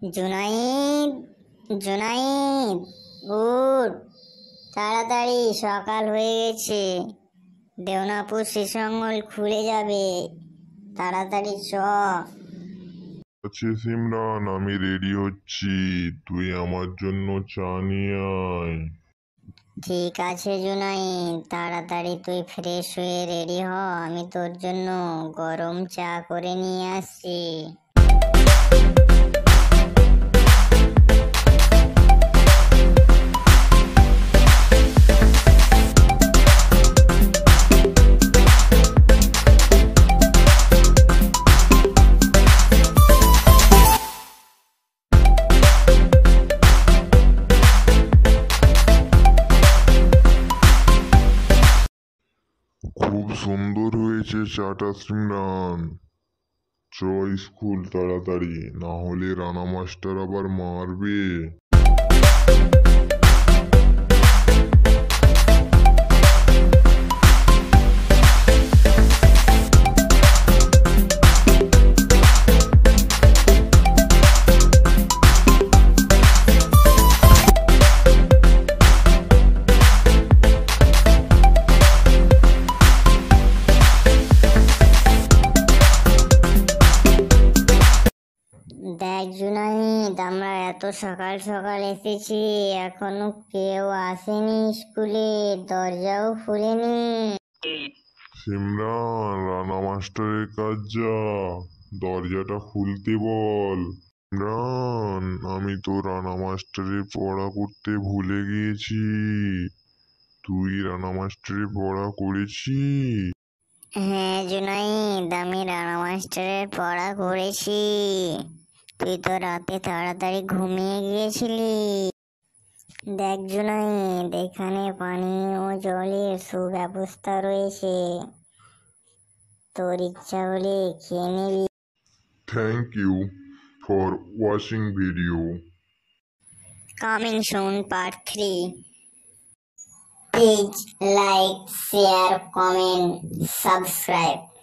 জুনাইদ, জুনাইদ, উঠ, তাড়াতাড়ি, সকাল হয়ে গেছে। দেওনাপুর শিশঙ্গল খুলে যাবে, তাড়াতাড়ি চ। আচ্ছা সিমরান, আমি রেডি হচ্ছি, তুই আমার জন্য চা নিয়ে আয়। ঠিক আছে জুনাইদ, তাড়াতাড়ি তুই ফ্রেশ হয়ে রেডি হ, আমি তোর জন্য গরম চা করে নিয়ে আসছি। খুব সুন্দর হয়েছে চাটা সিমরান। চ স্কুল তাড়াতাড়ি, না হলে রানা মাস্টার আবার মারবে। দেখ জুনাইদ, আমরা এত সকাল সকাল এসেছি, এখনো কেউ আসেনি স্কুলে, দরজাও খুলেনি। সিমরান, রানা মাস্টারের কাজ যা, দরজাটা খুলতে বল। সিমরান, আমি তো রানা মাস্টারের পড়া করতে ভুলে গিয়েছি। তুই রানা মাস্টারের পড়া করেছিস? হ্যাঁ জুনাইদ, আমি রানা মাস্টারের পড়া করেছি। তুই তো রাতে তাড়াতাড়ি ঘুমিয়ে গিয়েছিলি। দেখ জুনাইদ, এখানে পানি ও জলের সুব্যবস্থা রয়েছে, তোর ইচ্ছা হলে খেয়ে নিবি। Thank you for watching video. Coming soon part 3. Please like, share, comment, subscribe.